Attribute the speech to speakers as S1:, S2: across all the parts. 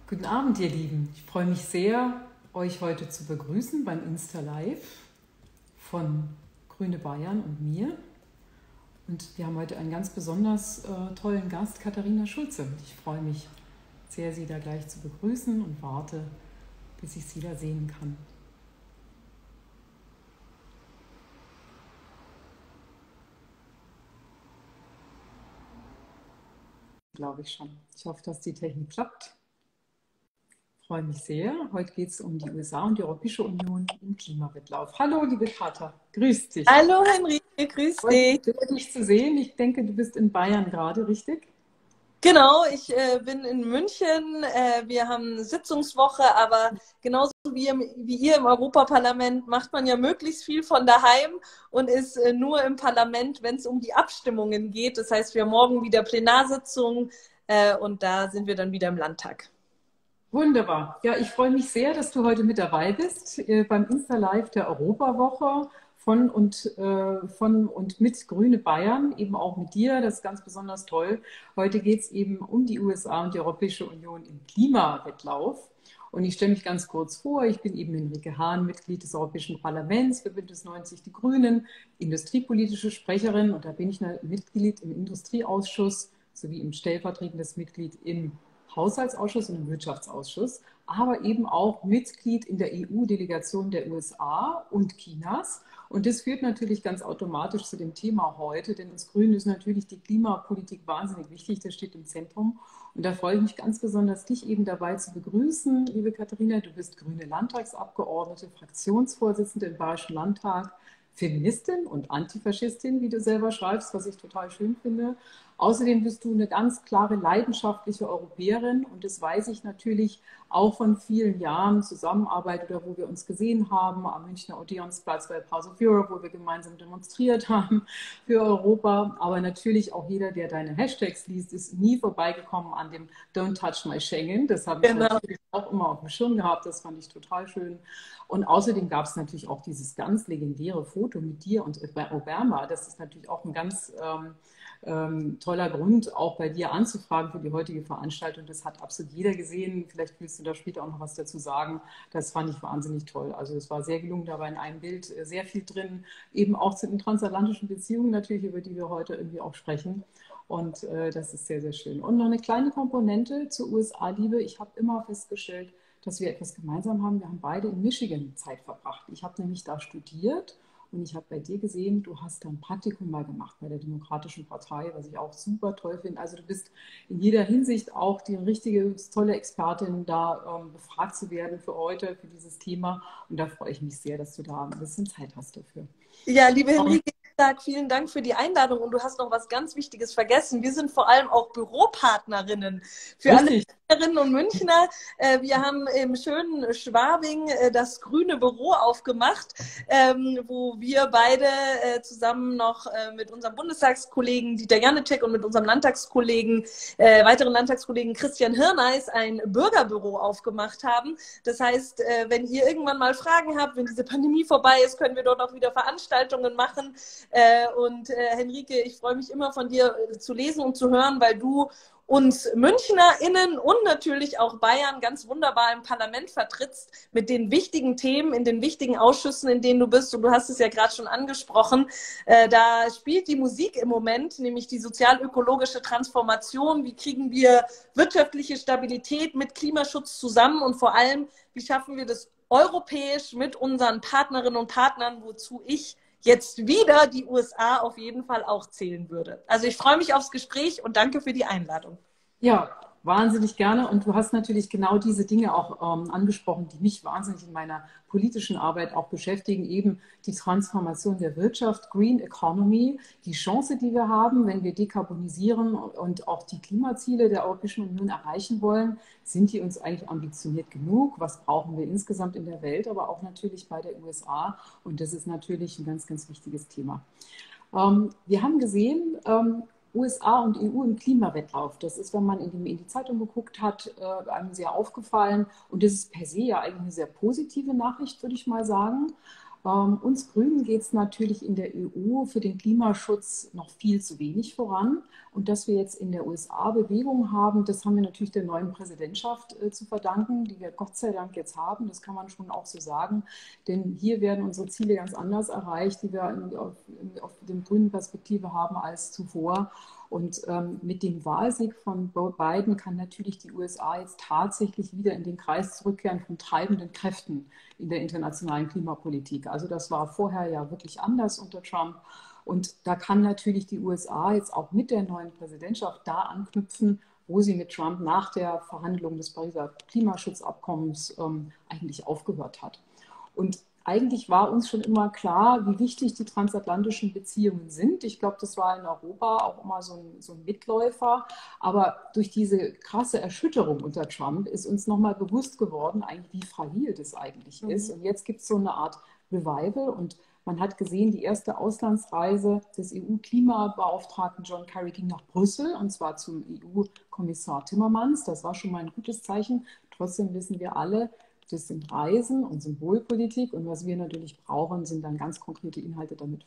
S1: Guten Abend, ihr Lieben. Ich freue mich sehr, euch heute zu begrüßen beim Insta Live von Grüne Bayern und mir. Und wir haben heute einen ganz besonders tollen Gast, Katharina Schulze. Ich freue mich sehr, Sie da gleich zu begrüßen und warte, bis ich Sie da sehen kann. Glaube ich schon. Ich hoffe, dass die Technik klappt. Ich freue mich sehr. Heute geht es um die USA und die Europäische Union im Klimawettlauf. Hallo, liebe Katha, grüß dich.
S2: Hallo Henrike, grüß dich.
S1: Freut dich zu sehen. Ich denke, du bist in Bayern gerade, richtig?
S2: Genau, ich bin in München. Wir haben Sitzungswoche, aber genauso wie ihr im Europaparlament macht man ja möglichst viel von daheim und ist nur im Parlament, wenn es um die Abstimmungen geht. Das heißt, wir haben morgen wieder Plenarsitzungen und da sind wir dann wieder im Landtag.
S1: Wunderbar. Ja, ich freue mich sehr, dass du heute mit dabei bist beim Insta-Live der Europawoche von und mit Grüne Bayern, eben auch mit dir. Das ist ganz besonders toll. Heute geht es eben um die USA und die Europäische Union im Klimawettlauf. Und ich stelle mich ganz kurz vor. Ich bin eben Henrike Hahn, Mitglied des Europäischen Parlaments für Bündnis 90 Die Grünen, industriepolitische Sprecherin. Und da bin ich Mitglied im Industrieausschuss sowie im stellvertretendes Mitglied im Haushaltsausschuss und im Wirtschaftsausschuss, aber eben auch Mitglied in der EU-Delegation der USA und Chinas. Und das führt natürlich ganz automatisch zu dem Thema heute, denn uns Grünen ist natürlich die Klimapolitik wahnsinnig wichtig, das steht im Zentrum. Und da freue ich mich ganz besonders, dich eben dabei zu begrüßen, liebe Katharina. Du bist grüne Landtagsabgeordnete, Fraktionsvorsitzende im Bayerischen Landtag, Feministin und Antifaschistin, wie du selber schreibst, was ich total schön finde. Außerdem bist du eine ganz klare, leidenschaftliche Europäerin und das weiß ich natürlich auch von vielen Jahren Zusammenarbeit oder wo wir uns gesehen haben am Münchner Odeonsplatz bei House of Europe, wo wir gemeinsam demonstriert haben für Europa. Aber natürlich auch jeder, der deine Hashtags liest, ist nie vorbeigekommen an dem Don't Touch My Schengen. Das habe ich natürlich auch immer auf dem Schirm gehabt. Das fand ich total schön. Und außerdem gab es natürlich auch dieses ganz legendäre Foto mit dir und Obama. Das ist natürlich auch ein ganz toller Grund, auch bei dir anzufragen für die heutige Veranstaltung. Das hat absolut jeder gesehen. Vielleicht willst du da später auch noch was dazu sagen. Das fand ich wahnsinnig toll. Also es war sehr gelungen, da war in einem Bild sehr viel drin, eben auch zu den transatlantischen Beziehungen natürlich, über die wir heute irgendwie auch sprechen. Und das ist sehr, sehr schön. Und noch eine kleine Komponente zur USA-Liebe. Ich habe immer festgestellt, dass wir etwas gemeinsam haben. Wir haben beide in Michigan Zeit verbracht. Ich habe nämlich da studiert. Und ich habe bei dir gesehen, du hast da ein Praktikum mal gemacht bei der Demokratischen Partei, was ich auch super toll finde. Also du bist in jeder Hinsicht auch die richtige, tolle Expertin, da befragt zu werden für heute, für dieses Thema. Und da freue ich mich sehr, dass du da ein bisschen Zeit hast dafür.
S2: Ja, liebe Henrike, vielen Dank für die Einladung und du hast noch was ganz Wichtiges vergessen. Wir sind vor allem auch Büropartnerinnen für alle Münchnerinnen und Münchner. Wir haben im schönen Schwabing das grüne Büro aufgemacht, wo wir beide zusammen noch mit unserem Bundestagskollegen Dieter Janicek und mit unserem weiteren Landtagskollegen Christian Hirneis ein Bürgerbüro aufgemacht haben. Das heißt, wenn ihr irgendwann mal Fragen habt, wenn diese Pandemie vorbei ist, können wir dort auch wieder Veranstaltungen machen. Und Henrike, ich freue mich immer von dir zu lesen und zu hören, weil du uns MünchnerInnen und natürlich auch Bayern ganz wunderbar im Parlament vertrittst mit den wichtigen Themen in den wichtigen Ausschüssen, in denen du bist. Und du hast es ja gerade schon angesprochen. Da spielt die Musik im Moment, nämlich die sozial-ökologische Transformation. Wie kriegen wir wirtschaftliche Stabilität mit Klimaschutz zusammen? Und vor allem, wie schaffen wir das europäisch mit unseren Partnerinnen und Partnern, wozu ich jetzt wieder die USA auf jeden Fall auch zählen würde. Also ich freue mich aufs Gespräch und danke für die Einladung.
S1: Ja, wahnsinnig gerne. Und du hast natürlich genau diese Dinge auch angesprochen, die mich wahnsinnig in meiner politischen Arbeit auch beschäftigen. Eben die Transformation der Wirtschaft, Green Economy, die Chance, die wir haben, wenn wir dekarbonisieren und auch die Klimaziele der Europäischen Union erreichen wollen. Sind die uns eigentlich ambitioniert genug? Was brauchen wir insgesamt in der Welt, aber auch natürlich bei der USA? Und das ist natürlich ein ganz, ganz wichtiges Thema. Wir haben gesehen, USA und EU im Klimawettlauf. Das ist, wenn man in die Zeitung geguckt hat, einem sehr aufgefallen. Und das ist per se ja eigentlich eine sehr positive Nachricht, würde ich mal sagen. Uns Grünen geht es natürlich in der EU für den Klimaschutz noch viel zu wenig voran. Und dass wir jetzt in der USA Bewegung haben, das haben wir natürlich der neuen Präsidentschaft zu verdanken, die wir Gott sei Dank jetzt haben. Das kann man schon auch so sagen. Denn hier werden unsere Ziele ganz anders erreicht, die wir auf der grünen Perspektive haben als zuvor. Und mit dem Wahlsieg von Biden kann natürlich die USA jetzt tatsächlich wieder in den Kreis zurückkehren von treibenden Kräften in der internationalen Klimapolitik. Also das war vorher ja wirklich anders unter Trump. Und da kann natürlich die USA jetzt auch mit der neuen Präsidentschaft da anknüpfen, wo sie mit Trump nach der Verhandlung des Pariser Klimaschutzabkommens eigentlich aufgehört hat. Und eigentlich war uns schon immer klar, wie wichtig die transatlantischen Beziehungen sind. Ich glaube, das war in Europa auch immer so ein Mitläufer. Aber durch diese krasse Erschütterung unter Trump ist uns nochmal bewusst geworden, eigentlich, wie fragil das eigentlich ist. Und jetzt gibt es so eine Art Revival. Und man hat gesehen, die erste Auslandsreise des EU-Klimabeauftragten John Kerry ging nach Brüssel, und zwar zum EU-Kommissar Timmermans. Das war schon mal ein gutes Zeichen. Trotzdem wissen wir alle, das sind Reisen und Symbolpolitik, und was wir natürlich brauchen, sind dann ganz konkrete Inhalte, damit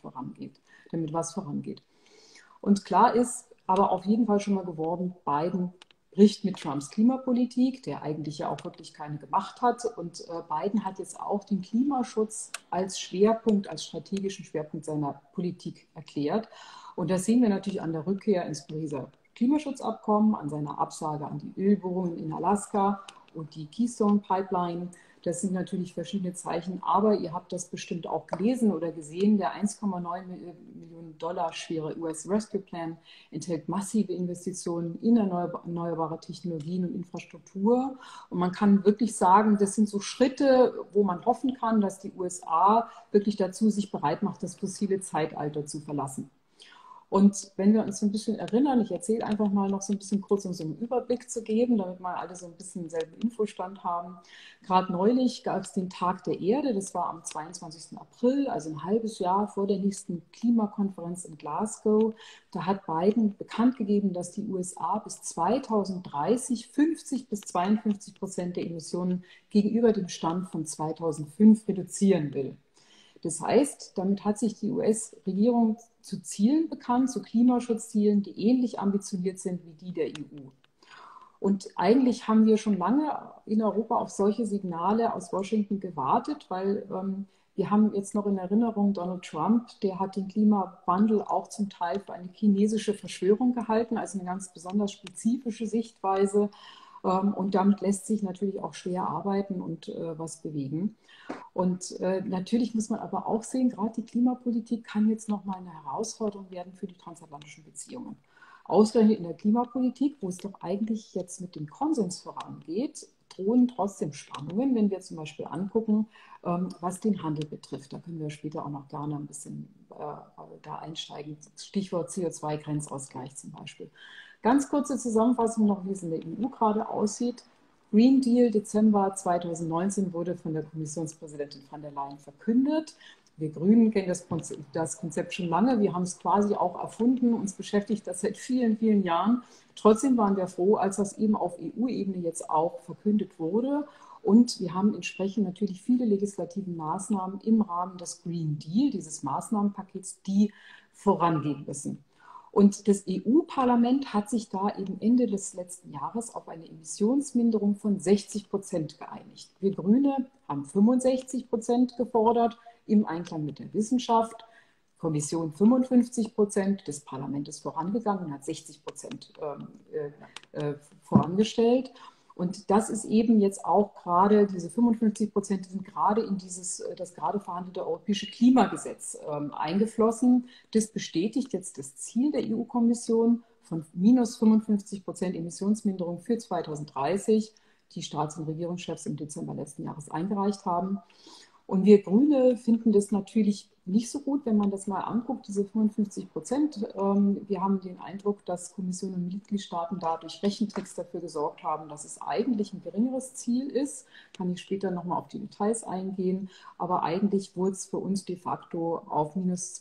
S1: was vorangeht. Und klar ist aber auf jeden Fall schon mal geworden, Biden bricht mit Trumps Klimapolitik, der eigentlich ja auch wirklich keine gemacht hat. Und Biden hat jetzt auch den Klimaschutz als Schwerpunkt, als strategischen Schwerpunkt seiner Politik erklärt. Und das sehen wir natürlich an der Rückkehr ins Pariser Klimaschutzabkommen, an seiner Absage an die Ölbohrungen in Alaska und die Keystone Pipeline. Das sind natürlich verschiedene Zeichen, aber ihr habt das bestimmt auch gelesen oder gesehen. Der 1,9 Millionen Dollar schwere US Rescue Plan enthält massive Investitionen in erneuerbare Technologien und Infrastruktur. Und man kann wirklich sagen, das sind so Schritte, wo man hoffen kann, dass die USA wirklich dazu sich bereit macht, das fossile Zeitalter zu verlassen. Und wenn wir uns so ein bisschen erinnern, ich erzähle einfach mal noch so ein bisschen kurz, um so einen Überblick zu geben, damit wir alle so ein bisschen denselben Infostand haben. Gerade neulich gab es den Tag der Erde, das war am 22. April, also ein halbes Jahr vor der nächsten Klimakonferenz in Glasgow. Da hat Biden bekannt gegeben, dass die USA bis 2030 50-52% der Emissionen gegenüber dem Stand von 2005 reduzieren will. Das heißt, damit hat sich die US-Regierung zu Zielen bekannt, zu Klimaschutzzielen, die ähnlich ambitioniert sind wie die der EU. Und eigentlich haben wir schon lange in Europa auf solche Signale aus Washington gewartet, weil wir haben jetzt noch in Erinnerung Donald Trump, der hat den Klimawandel auch zum Teil für eine chinesische Verschwörung gehalten, also eine ganz besonders spezifische Sichtweise. Und damit lässt sich natürlich auch schwer arbeiten und was bewegen. Und natürlich muss man aber auch sehen, gerade die Klimapolitik kann jetzt nochmal eine Herausforderung werden für die transatlantischen Beziehungen. Ausgerechnet in der Klimapolitik, wo es doch eigentlich jetzt mit dem Konsens vorangeht, drohen trotzdem Spannungen, wenn wir zum Beispiel angucken, was den Handel betrifft. Da können wir später auch noch gerne ein bisschen da einsteigen. Stichwort CO2-Grenzausgleich zum Beispiel. Ganz kurze Zusammenfassung noch, wie es in der EU gerade aussieht. Green Deal Dezember 2019 wurde von der Kommissionspräsidentin von der Leyen verkündet. Wir Grünen kennen das Konzept schon lange. Wir haben es quasi auch erfunden. Uns beschäftigt das seit vielen, vielen Jahren. Trotzdem waren wir froh, als das eben auf EU-Ebene jetzt auch verkündet wurde. Und wir haben entsprechend natürlich viele legislative Maßnahmen im Rahmen des Green Deal, dieses Maßnahmenpakets, die vorangehen müssen. Und das EU-Parlament hat sich da eben Ende des letzten Jahres auf eine Emissionsminderung von 60% geeinigt. Wir Grüne haben 65% gefordert, im Einklang mit der Wissenschaft. Kommission 55%, das Parlament ist vorangegangen und hat 60% vorangestellt. Und das ist eben jetzt auch gerade, diese 55% sind gerade in das gerade verhandelte europäische Klimagesetz eingeflossen. Das bestätigt jetzt das Ziel der EU-Kommission von minus 55% Emissionsminderung für 2030, die Staats- und Regierungschefs im Dezember letzten Jahres eingereicht haben. Und wir Grüne finden das natürlich nicht so gut, wenn man das mal anguckt, diese 55%. Wir haben den Eindruck, dass Kommission und Mitgliedstaaten da durch Rechentricks dafür gesorgt haben, dass es eigentlich ein geringeres Ziel ist. Kann ich später nochmal auf die Details eingehen. Aber eigentlich wurde es für uns de facto auf minus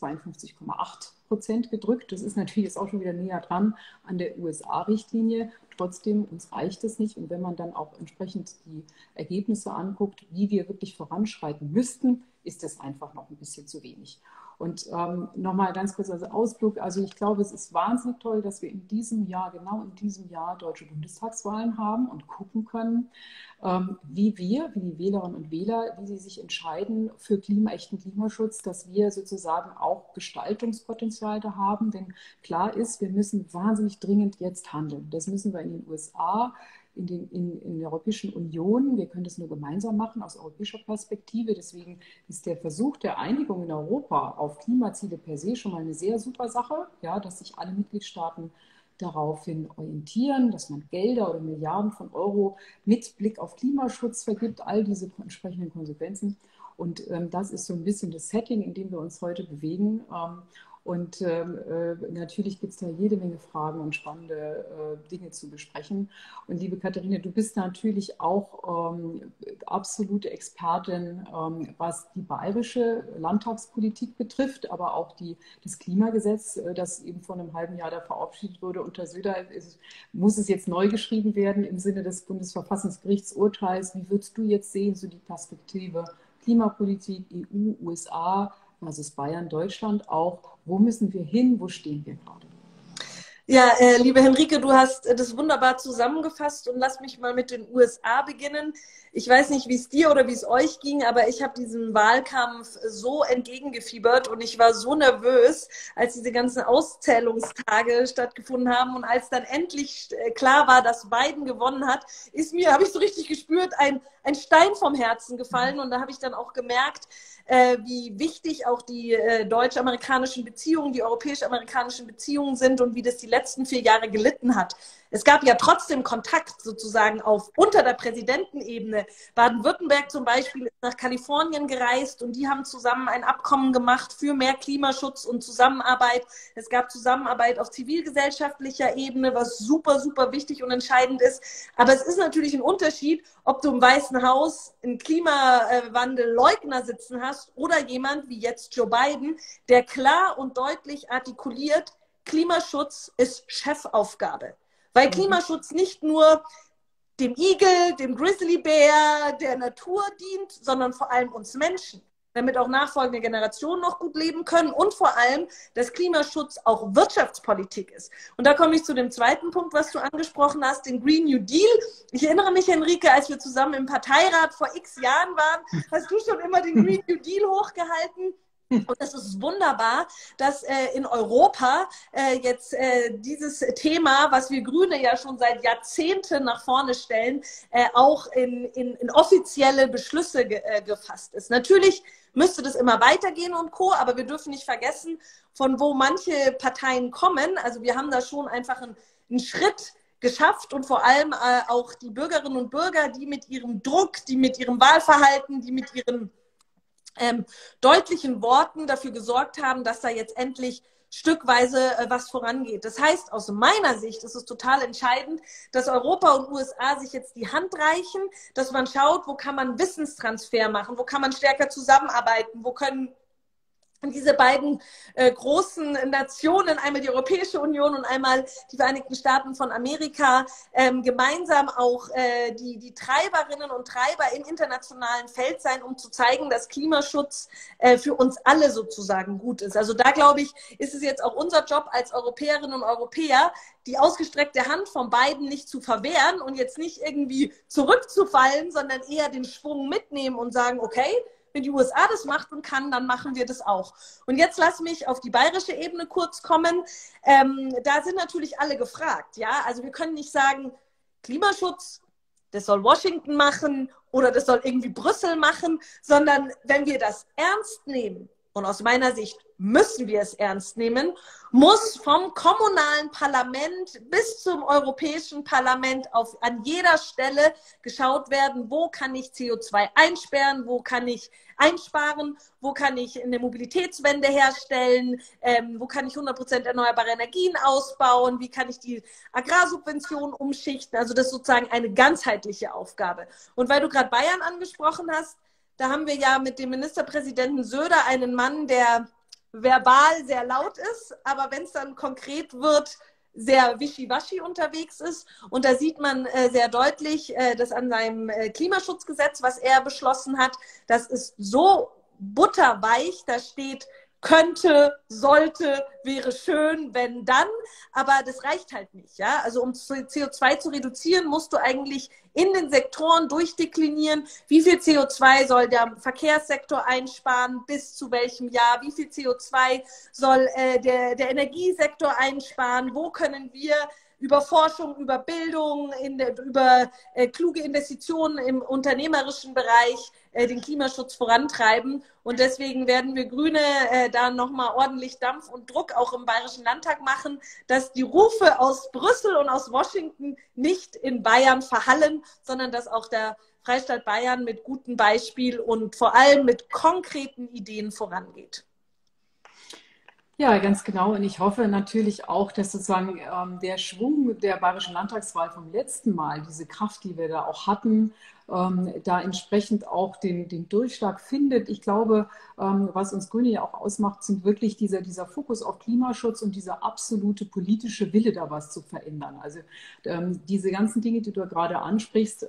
S1: 52,8% gedrückt. Das ist natürlich jetzt auch schon wieder näher dran an der USA-Richtlinie. Trotzdem, uns reicht es nicht. Und wenn man dann auch entsprechend die Ergebnisse anguckt, wie wir wirklich voranschreiten müssten, ist es einfach noch ein bisschen zu wenig. Und nochmal ganz kurz als Ausflug, also ich glaube, es ist wahnsinnig toll, dass wir in diesem Jahr, genau in diesem Jahr, deutsche Bundestagswahlen haben und gucken können, wie wir, wie die Wählerinnen und Wähler, wie sie sich entscheiden für echten Klimaschutz, dass wir sozusagen auch Gestaltungspotenzial da haben. Denn klar ist, wir müssen wahnsinnig dringend jetzt handeln. Das müssen wir in den USA, in der Europäischen Union. Wir können das nur gemeinsam machen aus europäischer Perspektive. Deswegen ist der Versuch der Einigung in Europa auf Klimaziele per se schon mal eine sehr super Sache, ja, dass sich alle Mitgliedstaaten daraufhin orientieren, dass man Gelder oder Milliarden von Euro mit Blick auf Klimaschutz vergibt, all diese entsprechenden Konsequenzen. Und das ist so ein bisschen das Setting, in dem wir uns heute bewegen. Und natürlich gibt es da jede Menge Fragen und spannende Dinge zu besprechen. Und liebe Katharina, du bist natürlich auch absolute Expertin, was die bayerische Landtagspolitik betrifft, aber auch das Klimagesetz, das eben vor einem halben Jahr da verabschiedet wurde unter Söder, muss es jetzt neu geschrieben werden im Sinne des Bundesverfassungsgerichtsurteils. Wie würdest du jetzt sehen, so die Perspektive Klimapolitik, EU, USA, versus Bayern, Deutschland auch? Wo müssen wir hin? Wo stehen wir gerade?
S2: Ja, liebe Henrike, du hast das wunderbar zusammengefasst und lass mich mal mit den USA beginnen. Ich weiß nicht, wie es dir oder wie es euch ging, aber ich habe diesem Wahlkampf so entgegengefiebert und ich war so nervös, als diese ganzen Auszählungstage stattgefunden haben und als dann endlich klar war, dass Biden gewonnen hat, habe ich so richtig gespürt, ein Stein vom Herzen gefallen und da habe ich dann auch gemerkt, wie wichtig auch die deutsch-amerikanischen Beziehungen, die europäisch-amerikanischen Beziehungen sind und wie das die letzten 4 Jahre gelitten hat. Es gab ja trotzdem Kontakt sozusagen unter der Präsidentenebene. Baden-Württemberg zum Beispiel ist nach Kalifornien gereist und die haben zusammen ein Abkommen gemacht für mehr Klimaschutz und Zusammenarbeit. Es gab Zusammenarbeit auf zivilgesellschaftlicher Ebene, was super, super wichtig und entscheidend ist. Aber es ist natürlich ein Unterschied, ob du im Weißen Haus einen Klimawandelleugner sitzen hast oder jemand wie jetzt Joe Biden, der klar und deutlich artikuliert, Klimaschutz ist Chefaufgabe. Weil Klimaschutz nicht nur dem Igel, dem Grizzlybär, der Natur dient, sondern vor allem uns Menschen, damit auch nachfolgende Generationen noch gut leben können und vor allem, dass Klimaschutz auch Wirtschaftspolitik ist. Und da komme ich zu dem zweiten Punkt, was du angesprochen hast, den Green New Deal. Ich erinnere mich, Henrike, als wir zusammen im Parteirat vor x Jahren waren, hast du schon immer den Green New Deal hochgehalten. Und es ist wunderbar, dass in Europa jetzt dieses Thema, was wir Grüne ja schon seit Jahrzehnten nach vorne stellen, auch in offizielle Beschlüsse gefasst ist. Natürlich müsste das immer weitergehen und Co., aber wir dürfen nicht vergessen, von wo manche Parteien kommen. Also wir haben da schon einfach einen Schritt geschafft und vor allem auch die Bürgerinnen und Bürger, die mit ihrem Druck, die mit ihrem Wahlverhalten, die mit ihren deutlichen Worten dafür gesorgt haben, dass da jetzt endlich stückweise was vorangeht. Das heißt, aus meiner Sicht ist es total entscheidend, dass Europa und USA sich jetzt die Hand reichen, dass man schaut, wo kann man Wissenstransfer machen, wo kann man stärker zusammenarbeiten, wo können diese beiden großen Nationen, einmal die Europäische Union und einmal die Vereinigten Staaten von Amerika, gemeinsam auch die Treiberinnen und Treiber im internationalen Feld sein, um zu zeigen, dass Klimaschutz für uns alle sozusagen gut ist. Also da, glaube ich, ist es jetzt auch unser Job als Europäerinnen und Europäer, die ausgestreckte Hand von beiden nicht zu verwehren und jetzt nicht irgendwie zurückzufallen, sondern eher den Schwung mitnehmen und sagen, okay, wenn die USA das macht und kann, dann machen wir das auch. Und jetzt lass mich auf die bayerische Ebene kurz kommen. Da sind natürlich alle gefragt. Ja? Also wir können nicht sagen, Klimaschutz, das soll Washington machen oder das soll irgendwie Brüssel machen, sondern wenn wir das ernst nehmen, und aus meiner Sicht müssen wir es ernst nehmen, muss vom kommunalen Parlament bis zum Europäischen Parlament an jeder Stelle geschaut werden, wo kann ich CO2 einsperren, wo kann ich einsparen, wo kann ich eine Mobilitätswende herstellen, wo kann ich 100% erneuerbare Energien ausbauen, wie kann ich die Agrarsubventionen umschichten. Also das ist sozusagen eine ganzheitliche Aufgabe. Und weil du gerade Bayern angesprochen hast, da haben wir ja mit dem Ministerpräsidenten Söder einen Mann, der verbal sehr laut ist, aber wenn es dann konkret wird, sehr wischiwaschi unterwegs ist. Und da sieht man sehr deutlich, dass an seinem Klimaschutzgesetz, was er beschlossen hat, das ist so butterweich, da steht könnte, sollte, wäre schön, wenn dann, aber das reicht halt nicht, ja. Also um CO2 zu reduzieren, musst du eigentlich in den Sektoren durchdeklinieren, wie viel CO2 soll der Verkehrssektor einsparen, bis zu welchem Jahr, wie viel CO2 soll der Energiesektor einsparen, wo können wir über Forschung, über Bildung, über kluge Investitionen im unternehmerischen Bereich den Klimaschutz vorantreiben. Und deswegen werden wir Grüne da nochmal ordentlich Dampf und Druck auch im Bayerischen Landtag machen, dass die Rufe aus Brüssel und aus Washington nicht in Bayern verhallen, sondern dass auch der Freistaat Bayern mit gutem Beispiel und vor allem mit konkreten Ideen vorangeht.
S1: Ja, ganz genau. Und ich hoffe natürlich auch, dass sozusagen der Schwung der Bayerischen Landtagswahl vom letzten Mal, diese Kraft, die wir da auch hatten, da entsprechend auch den Durchschlag findet. Ich glaube, was uns Grüne ja auch ausmacht, sind wirklich dieser Fokus auf Klimaschutz und dieser absolute politische Wille, da was zu verändern. Also diese ganzen Dinge, die du gerade ansprichst,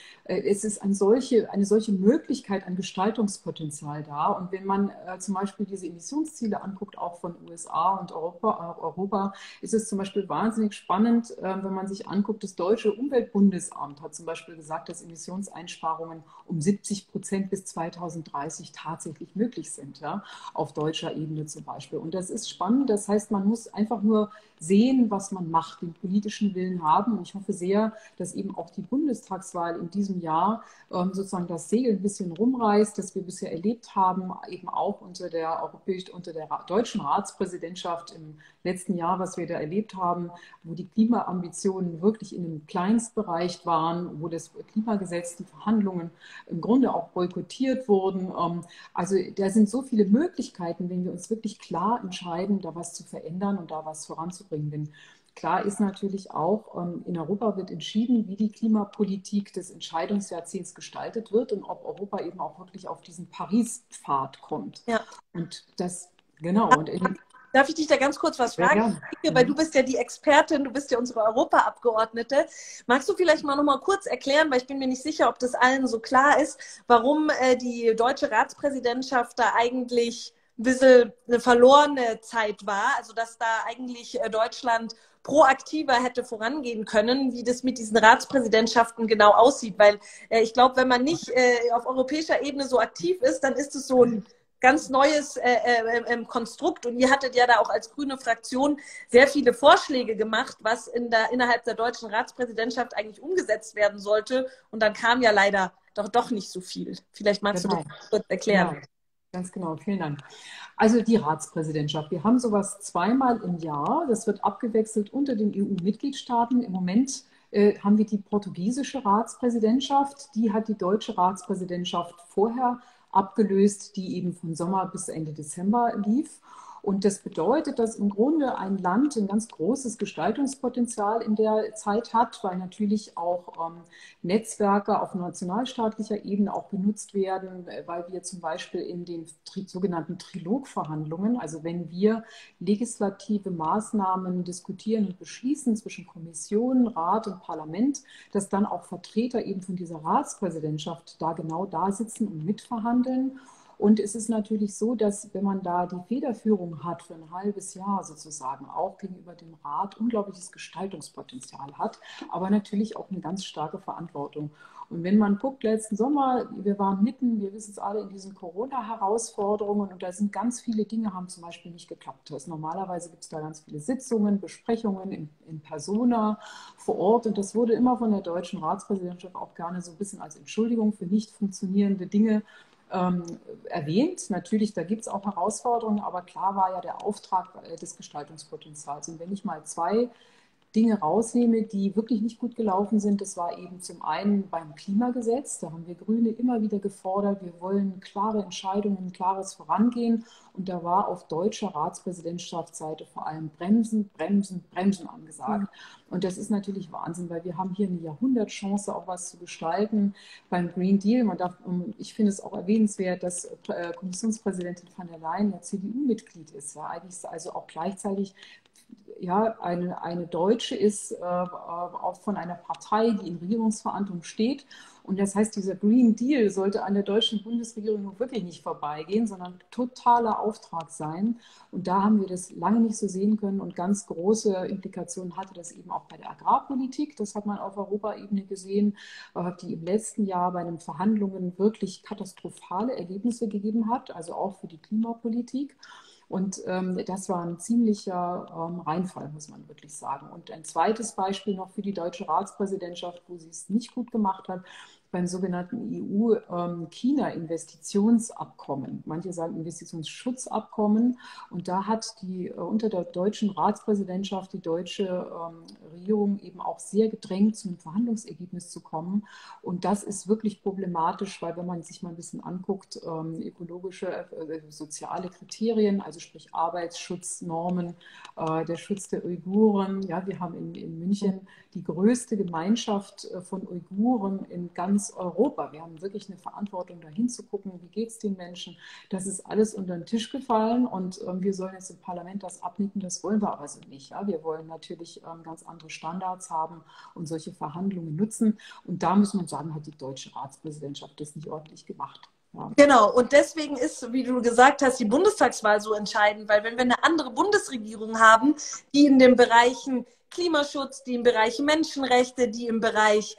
S1: es ist eine solche Möglichkeit, ein Gestaltungspotenzial da. Und wenn man zum Beispiel diese Emissionsziele anguckt, auch von USA und Europa, ist es zum Beispiel wahnsinnig spannend, wenn man sich anguckt, das Deutsche Umweltbundesamt hat zum Beispiel gesagt, dass Emissionseinsparungen um 70% bis 2030 tatsächlich möglich sind, ja, auf deutscher Ebene zum Beispiel. Und das ist spannend. Das heißt, man muss einfach nur sehen, was man macht, den politischen Willen haben. Und ich hoffe sehr, dass eben auch die Bundestagswahl in diesem Jahr sozusagen das Segel ein bisschen rumreißt, das wir bisher erlebt haben, eben auch unter der deutschen Ratspräsidentschaft im letzten Jahr, was wir da erlebt haben, wo die Klimaambitionen wirklich in einem Kleinstbereich waren, wo das Klimagesetz, die Verhandlungen im Grunde auch boykottiert wurden. Also da sind so viele Möglichkeiten, wenn wir uns wirklich klar entscheiden, da was zu verändern und da was voranzubringen. Denn klar ist natürlich auch, in Europa wird entschieden, wie die Klimapolitik des Entscheidungsjahrzehnts gestaltet wird und ob Europa eben auch wirklich auf diesen Paris-Pfad kommt.
S2: Ja.
S1: Und das, genau. Und
S2: darf ich dich da ganz kurz was fragen? Weil du bist ja die Expertin, du bist ja unsere Europaabgeordnete. Magst du vielleicht mal noch mal kurz erklären, weil ich bin mir nicht sicher, ob das allen so klar ist, warum die deutsche Ratspräsidentschaft da eigentlich ein bisschen eine verlorene Zeit war, also dass da eigentlich Deutschland proaktiver hätte vorangehen können, wie das mit diesen Ratspräsidentschaften genau aussieht. Weil ich glaube, wenn man nicht auf europäischer Ebene so aktiv ist, dann ist es so ein ganz neues Konstrukt. Und ihr hattet ja da auch als grüne Fraktion sehr viele Vorschläge gemacht, was innerhalb der deutschen Ratspräsidentschaft eigentlich umgesetzt werden sollte. Und dann kam ja leider doch nicht so viel. Vielleicht magst du das kurz erklären.
S1: Genau. Ganz genau, vielen Dank. Also die Ratspräsidentschaft. Wir haben sowas zweimal im Jahr. Das wird abgewechselt unter den EU-Mitgliedstaaten. Im Moment haben wir die portugiesische Ratspräsidentschaft. Die hat die deutsche Ratspräsidentschaft vorher abgelöst, die eben von Sommer bis Ende Dezember lief. Und das bedeutet, dass im Grunde ein Land ein ganz großes Gestaltungspotenzial in der Zeit hat, weil natürlich auch Netzwerke auf nationalstaatlicher Ebene auch genutzt werden, weil wir zum Beispiel in den sogenannten Trilogverhandlungen, also wenn wir legislative Maßnahmen diskutieren und beschließen zwischen Kommission, Rat und Parlament, dass dann auch Vertreter eben von dieser Ratspräsidentschaft da genau da sitzen und mitverhandeln. Und es ist natürlich so, dass wenn man da die Federführung hat für ein halbes Jahr sozusagen, auch gegenüber dem Rat unglaubliches Gestaltungspotenzial hat, aber natürlich auch eine ganz starke Verantwortung. Und wenn man guckt, letzten Sommer, wir waren mitten, wir wissen es alle, in diesen Corona-Herausforderungen und da sind ganz viele Dinge, haben zum Beispiel nicht geklappt. Normalerweise gibt es da ganz viele Sitzungen, Besprechungen in Persona vor Ort und das wurde immer von der deutschen Ratspräsidentschaft auch gerne so ein bisschen als Entschuldigung für nicht funktionierende Dinge erwähnt. Natürlich, da gibt es auch Herausforderungen, aber klar war ja der Auftrag des Gestaltungspotenzials. Und wenn ich mal zwei Dinge rausnehme, die wirklich nicht gut gelaufen sind, das war eben zum einen beim Klimagesetz. Da haben wir Grüne immer wieder gefordert, wir wollen klare Entscheidungen, ein klares Vorangehen. Und da war auf deutscher Ratspräsidentschaftsseite vor allem Bremsen, Bremsen, Bremsen angesagt. Und das ist natürlich Wahnsinn, weil wir haben hier eine Jahrhundertchance, auch was zu gestalten beim Green Deal. Ich finde es auch erwähnenswert, dass Kommissionspräsidentin von der Leyen ja CDU-Mitglied ist, ja, eigentlich also auch gleichzeitig ja, eine Deutsche ist, auch von einer Partei, die in Regierungsverantwortung steht. Und das heißt, dieser Green Deal sollte an der deutschen Bundesregierung wirklich nicht vorbeigehen, sondern totaler Auftrag sein. Und da haben wir das lange nicht so sehen können. Und ganz große Implikationen hatte das eben auch bei der Agrarpolitik. Das hat man auf Europaebene gesehen, die im letzten Jahr bei den Verhandlungen wirklich katastrophale Ergebnisse gegeben hat, also auch für die Klimapolitik. Und das war ein ziemlicher Reinfall, muss man wirklich sagen. Und ein zweites Beispiel noch für die deutsche Ratspräsidentschaft, wo sie es nicht gut gemacht hat, beim sogenannten EU-China-Investitionsabkommen. Manche sagen Investitionsschutzabkommen. Und da hat unter der deutschen Ratspräsidentschaft die deutsche Regierung eben auch sehr gedrängt, zu einem Verhandlungsergebnis zu kommen. Und das ist wirklich problematisch, weil wenn man sich mal ein bisschen anguckt, ökologische, soziale Kriterien, also sprich Arbeitsschutznormen, der Schutz der Uiguren. Ja, wir haben in München die größte Gemeinschaft von Uiguren in ganz Europa. Wir haben wirklich eine Verantwortung, da hinzugucken, wie geht es den Menschen. Das ist alles unter den Tisch gefallen und wir sollen jetzt im Parlament das abnicken, das wollen wir aber so nicht. Ja? Wir wollen natürlich ganz andere Standards haben und solche Verhandlungen nutzen. Und da muss man sagen, hat die deutsche Ratspräsidentschaft das nicht ordentlich gemacht. Ja.
S2: Genau, und deswegen ist, wie du gesagt hast, die Bundestagswahl so entscheidend, weil wenn wir eine andere Bundesregierung haben, die in den Bereichen Klimaschutz, die im Bereich Menschenrechte, die im Bereich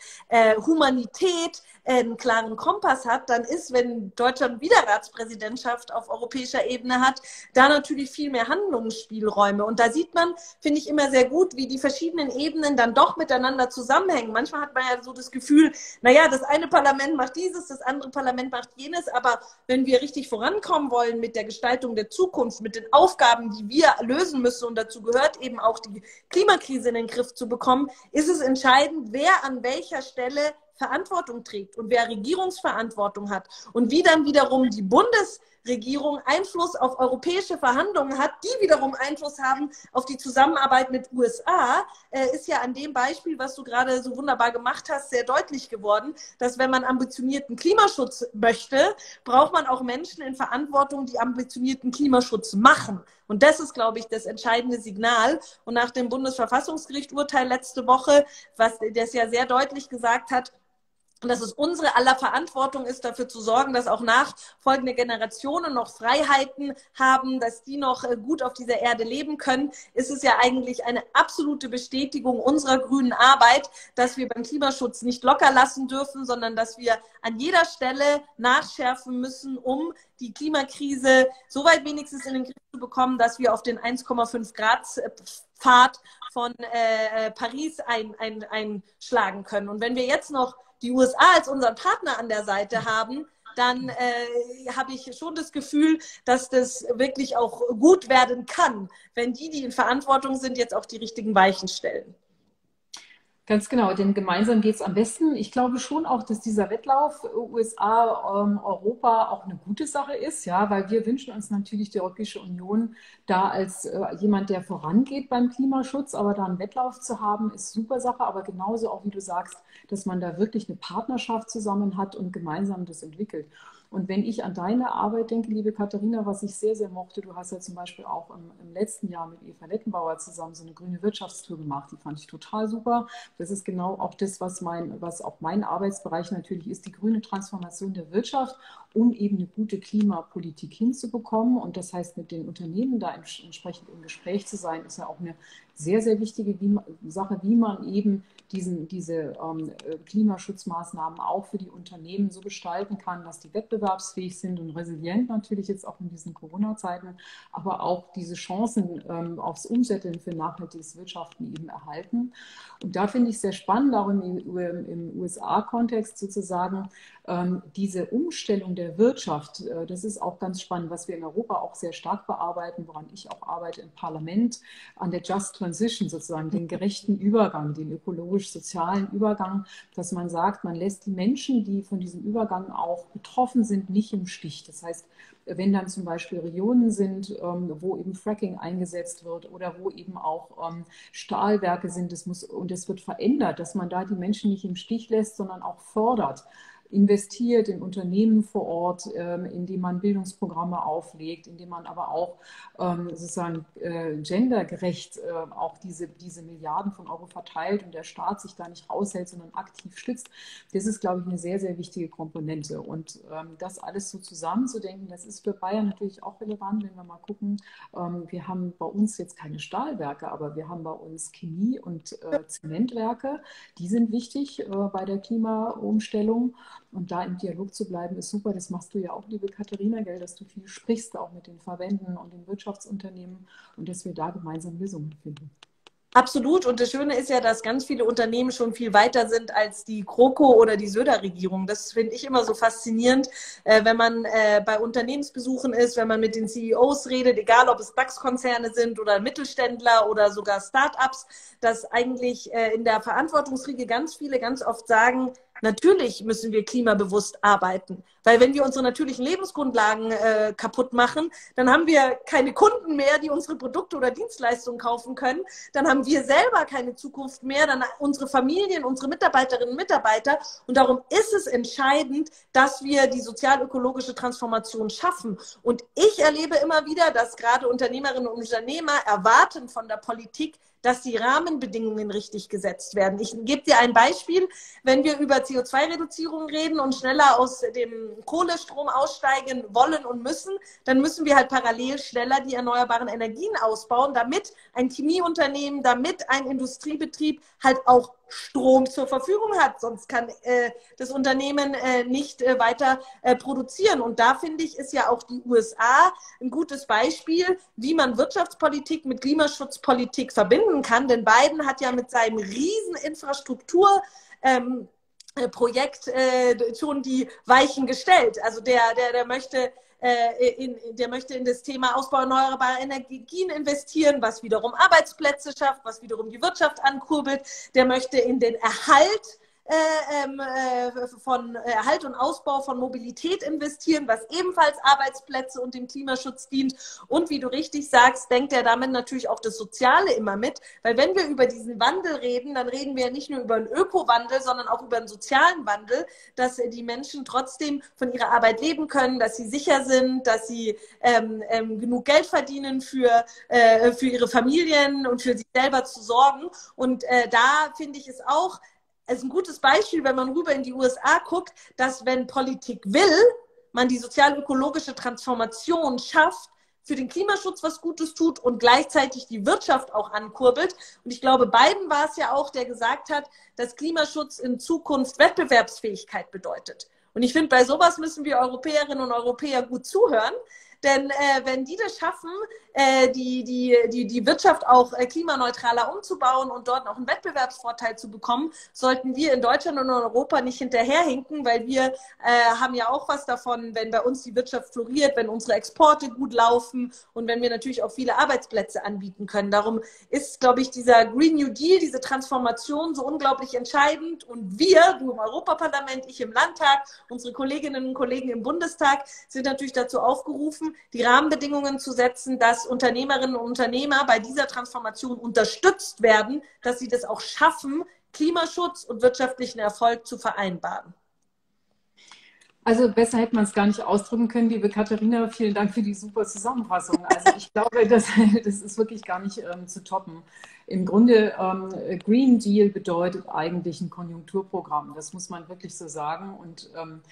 S2: Humanität einen klaren Kompass hat, dann ist, wenn Deutschland wieder Ratspräsidentschaft auf europäischer Ebene hat, da natürlich viel mehr Handlungsspielräume. Und da sieht man, finde ich, immer sehr gut, wie die verschiedenen Ebenen dann doch miteinander zusammenhängen. Manchmal hat man ja so das Gefühl, naja, das eine Parlament macht dieses, das andere Parlament macht jenes, aber wenn wir richtig vorankommen wollen mit der Gestaltung der Zukunft, mit den Aufgaben, die wir lösen müssen, und dazu gehört eben auch die Klimakrise in den Griff zu bekommen, ist es entscheidend, wer an welcher Stelle Verantwortung trägt und wer Regierungsverantwortung hat und wie dann wiederum die Bundesregierung Einfluss auf europäische Verhandlungen hat, die wiederum Einfluss haben auf die Zusammenarbeit mit USA, ist ja an dem Beispiel, was du gerade so wunderbar gemacht hast, sehr deutlich geworden, dass wenn man ambitionierten Klimaschutz möchte, braucht man auch Menschen in Verantwortung, die ambitionierten Klimaschutz machen. Und das ist, glaube ich, das entscheidende Signal. Und nach dem Bundesverfassungsgericht-Urteil letzte Woche, was das ja sehr deutlich gesagt hat, und dass es unsere aller Verantwortung ist, dafür zu sorgen, dass auch nachfolgende Generationen noch Freiheiten haben, dass die noch gut auf dieser Erde leben können, ist es ja eigentlich eine absolute Bestätigung unserer grünen Arbeit, dass wir beim Klimaschutz nicht locker lassen dürfen, sondern dass wir an jeder Stelle nachschärfen müssen, um die Klimakrise so weit wenigstens in den Griff zu bekommen, dass wir auf den 1,5 Grad Pfad von Paris einschlagen können. Und wenn wir jetzt noch die USA als unseren Partner an der Seite haben, dann habe ich schon das Gefühl, dass das wirklich auch gut werden kann, wenn die in Verantwortung sind, jetzt auch die richtigen Weichen stellen.
S1: Ganz genau, denn gemeinsam geht es am besten. Ich glaube schon auch, dass dieser Wettlauf USA, Europa auch eine gute Sache ist, ja, weil wir wünschen uns natürlich die Europäische Union da als jemand, der vorangeht beim Klimaschutz, aber da einen Wettlauf zu haben, ist super Sache, aber genauso auch, wie du sagst, dass man da wirklich eine Partnerschaft zusammen hat und gemeinsam das entwickelt. Und wenn ich an deine Arbeit denke, liebe Katharina, was ich sehr, sehr mochte, du hast ja zum Beispiel auch im letzten Jahr mit Eva Lettenbauer zusammen so eine grüne Wirtschaftstour gemacht, die fand ich total super. Das ist genau auch das, was auch mein Arbeitsbereich natürlich ist, die grüne Transformation der Wirtschaft, um eben eine gute Klimapolitik hinzubekommen. Und das heißt, mit den Unternehmen da entsprechend im Gespräch zu sein, ist ja auch eine sehr, sehr wichtige Sache, wie man eben diese Klimaschutzmaßnahmen auch für die Unternehmen so gestalten kann, dass die wettbewerbsfähig sind und resilient natürlich jetzt auch in diesen Corona-Zeiten, aber auch diese Chancen aufs Umsetteln für nachhaltiges Wirtschaften eben erhalten. Und da finde ich sehr spannend, auch im USA-Kontext sozusagen, diese Umstellung der Wirtschaft, das ist auch ganz spannend, was wir in Europa auch sehr stark bearbeiten, woran ich auch arbeite im Parlament, an der Just Transition sozusagen, den gerechten Übergang, den ökologisch-sozialen Übergang, dass man sagt, man lässt die Menschen, die von diesem Übergang auch betroffen sind, nicht im Stich. Das heißt, wenn dann zum Beispiel Regionen sind, wo eben Fracking eingesetzt wird oder wo eben auch Stahlwerke sind, und es wird verändert, dass man da die Menschen nicht im Stich lässt, sondern auch fördert. investiert in Unternehmen vor Ort, indem man Bildungsprogramme auflegt, indem man aber auch sozusagen gendergerecht auch diese Milliarden von Euro verteilt und der Staat sich da nicht raushält, sondern aktiv stützt. Das ist, glaube ich, eine sehr, sehr wichtige Komponente. Und das alles so zusammenzudenken, das ist für Bayern natürlich auch relevant, wenn wir mal gucken. Wir haben bei uns jetzt keine Stahlwerke, aber wir haben bei uns Chemie- und Zementwerke. Die sind wichtig bei der Klimaumstellung. Und da im Dialog zu bleiben, ist super. Das machst du ja auch, liebe Katharina, gell, dass du viel sprichst, auch mit den Verbänden und den Wirtschaftsunternehmen und dass wir da gemeinsam Lösungen finden.
S2: Absolut. Und das Schöne ist ja, dass ganz viele Unternehmen schon viel weiter sind als die GroKo oder die Söder-Regierung. Das finde ich immer so faszinierend, wenn man bei Unternehmensbesuchen ist, wenn man mit den CEOs redet, egal ob es DAX-Konzerne sind oder Mittelständler oder sogar Start-ups, dass eigentlich in der Verantwortungsriege ganz viele ganz oft sagen, natürlich müssen wir klimabewusst arbeiten. Weil wenn wir unsere natürlichen Lebensgrundlagen kaputt machen, dann haben wir keine Kunden mehr, die unsere Produkte oder Dienstleistungen kaufen können. Dann haben wir selber keine Zukunft mehr, dann unsere Familien, unsere Mitarbeiterinnen und Mitarbeiter. Und darum ist es entscheidend, dass wir die sozial-ökologische Transformation schaffen. Und ich erlebe immer wieder, dass gerade Unternehmerinnen und Unternehmer erwarten von der Politik, dass die Rahmenbedingungen richtig gesetzt werden. Ich gebe dir ein Beispiel. Wenn wir über CO2-Reduzierung reden und schneller aus dem Kohlestrom aussteigen wollen und müssen, dann müssen wir halt parallel schneller die erneuerbaren Energien ausbauen, damit ein Chemieunternehmen, damit ein Industriebetrieb halt auch Strom zur Verfügung hat. Sonst kann das Unternehmen nicht weiter produzieren. Und da finde ich, ist ja auch die USA ein gutes Beispiel, wie man Wirtschaftspolitik mit Klimaschutzpolitik verbinden kann. Denn Biden hat ja mit seinem riesen Infrastrukturprojekt schon die Weichen gestellt. Also der möchte in das Thema Ausbau erneuerbarer Energien investieren, was wiederum Arbeitsplätze schafft, was wiederum die Wirtschaft ankurbelt. Der möchte in den Erhalt und Ausbau von Mobilität investieren, was ebenfalls Arbeitsplätze und dem Klimaschutz dient. Und wie du richtig sagst, denkt er damit natürlich auch das Soziale immer mit, weil wenn wir über diesen Wandel reden, dann reden wir ja nicht nur über einen Ökowandel, sondern auch über einen sozialen Wandel, dass die Menschen trotzdem von ihrer Arbeit leben können, dass sie sicher sind, dass sie genug Geld verdienen für ihre Familien und für sich selber zu sorgen. Und da finde ich es auch, es ist ein gutes Beispiel, wenn man rüber in die USA guckt, dass wenn Politik will, man die sozial-ökologische Transformation schafft, für den Klimaschutz was Gutes tut und gleichzeitig die Wirtschaft auch ankurbelt. Und ich glaube, Biden war es ja auch, der gesagt hat, dass Klimaschutz in Zukunft Wettbewerbsfähigkeit bedeutet. Und ich finde, bei sowas müssen wir Europäerinnen und Europäer gut zuhören. Denn wenn die das schaffen, die Wirtschaft auch klimaneutraler umzubauen und dort auch einen Wettbewerbsvorteil zu bekommen, sollten wir in Deutschland und in Europa nicht hinterherhinken, weil wir haben ja auch was davon, wenn bei uns die Wirtschaft floriert, wenn unsere Exporte gut laufen und wenn wir natürlich auch viele Arbeitsplätze anbieten können. Darum ist, glaube ich, dieser Green New Deal, diese Transformation so unglaublich entscheidend. Und wir, du im Europaparlament, ich im Landtag, unsere Kolleginnen und Kollegen im Bundestag, sind natürlich dazu aufgerufen, die Rahmenbedingungen zu setzen, dass Unternehmerinnen und Unternehmer bei dieser Transformation unterstützt werden, dass sie das auch schaffen, Klimaschutz und wirtschaftlichen Erfolg zu vereinbaren.
S1: Also besser hätte man es gar nicht ausdrücken können, liebe Katharina. Vielen Dank für die super Zusammenfassung. Also ich glaube, das ist wirklich gar nicht zu toppen. Im Grunde, Green Deal bedeutet eigentlich ein Konjunkturprogramm. Das muss man wirklich so sagen. Und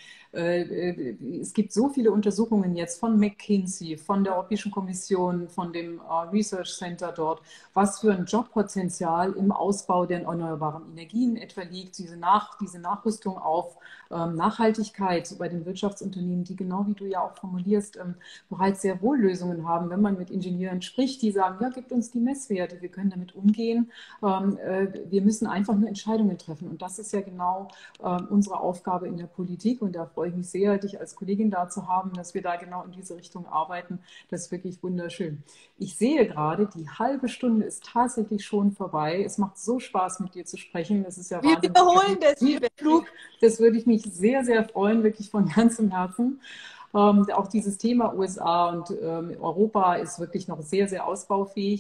S1: es gibt so viele Untersuchungen jetzt von McKinsey, von der Europäischen Kommission, von dem Research Center dort, was für ein Jobpotenzial im Ausbau der erneuerbaren Energien etwa liegt, diese Nachrüstung auf Nachhaltigkeit bei den Wirtschaftsunternehmen, die genau wie du ja auch formulierst, bereits sehr wohl Lösungen haben, wenn man mit Ingenieuren spricht, die sagen, ja, gibt uns die Messwerte, wir können damit umgehen, wir müssen einfach nur Entscheidungen treffen. Und das ist ja genau unsere Aufgabe in der Politik. Und da freue ich mich sehr, dich als Kollegin da zu haben, dass wir da genau in diese Richtung arbeiten. Das ist wirklich wunderschön. Ich sehe gerade, die halbe Stunde ist tatsächlich schon vorbei. Es macht so Spaß, mit dir zu sprechen. Das ist ja
S2: Wir wiederholen das, liebe
S1: Flug. Das würde ich mich sehr, sehr freuen, wirklich von ganzem Herzen. Auch dieses Thema USA und Europa ist wirklich noch sehr, sehr ausbaufähig.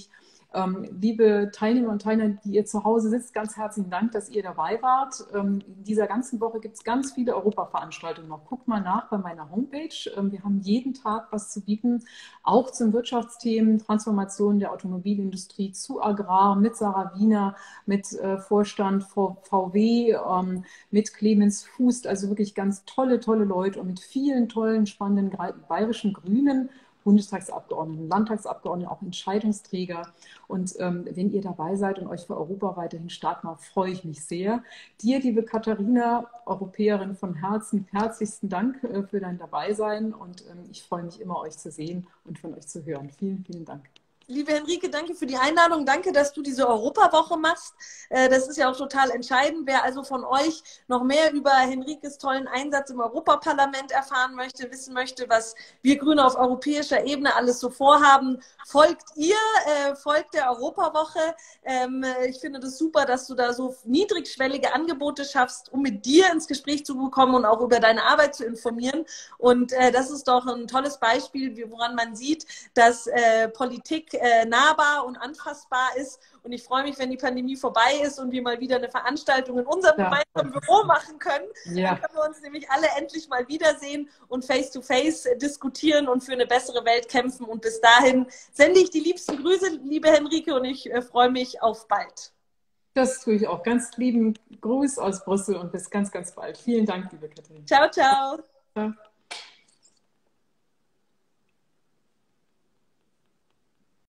S1: Liebe Teilnehmer und Teilnehmer, die ihr zu Hause sitzt, ganz herzlichen Dank, dass ihr dabei wart. In dieser ganzen Woche gibt es ganz viele Europaveranstaltungen noch. Guckt mal nach bei meiner Homepage. Wir haben jeden Tag was zu bieten, auch zum Wirtschaftsthemen, Transformation der Automobilindustrie zu Agrar, mit Sarah Wiener, mit Vorstand VW, mit Clemens Fuß, also wirklich ganz tolle, tolle Leute und mit vielen tollen, spannenden bayerischen Grünen, Bundestagsabgeordneten, Landtagsabgeordneten, auch Entscheidungsträger. Und wenn ihr dabei seid und euch für Europa weiterhin stark macht, freue ich mich sehr. Dir, liebe Katharina, Europäerin von Herzen, herzlichsten Dank für dein Dabeisein. Und ich freue mich immer, euch zu sehen und von euch zu hören. Vielen, vielen Dank.
S2: Liebe Henrike, danke für die Einladung. Danke, dass du diese Europawoche machst. Das ist ja auch total entscheidend. Wer also von euch noch mehr über Henrikes tollen Einsatz im Europaparlament erfahren möchte, wissen möchte, was wir Grüne auf europäischer Ebene alles so vorhaben, folgt der Europawoche. Ich finde das super, dass du da so niedrigschwellige Angebote schaffst, um mit dir ins Gespräch zu bekommen und auch über deine Arbeit zu informieren. Und das ist doch ein tolles Beispiel, woran man sieht, dass Politik nahbar und anfassbar ist. Und ich freue mich, wenn die Pandemie vorbei ist und wir mal wieder eine Veranstaltung in unserem gemeinsamen Büro machen können. Ja. Dann können wir uns nämlich alle endlich mal wiedersehen und face-to-face diskutieren und für eine bessere Welt kämpfen. Und bis dahin sende ich die liebsten Grüße, liebe Henrike, und ich freue mich auf bald.
S1: Das tue ich auch. Ganz lieben Gruß aus Brüssel und bis ganz, ganz bald. Vielen Dank, liebe Katharina.
S2: Ciao, ciao. Ciao.